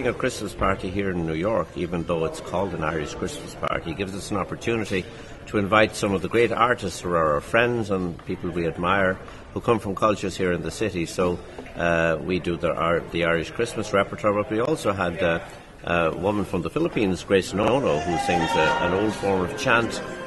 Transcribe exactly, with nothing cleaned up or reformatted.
A Christmas party here in New York, even though it's called an Irish Christmas party, gives us an opportunity to invite some of the great artists who are our friends and people we admire who come from cultures here in the city. So uh, we do the, our, the Irish Christmas repertoire, but we also had uh, a woman from the Philippines, GRACE NONO, who sings a, an old form of chant